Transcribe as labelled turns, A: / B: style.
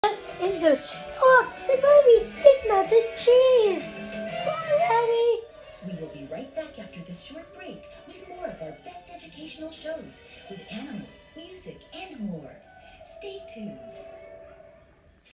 A: English. Oh, the movie did not cheese. Hurry.
B: We will be right back after this short break with more of our best educational shows with animals, music, and more. Stay tuned.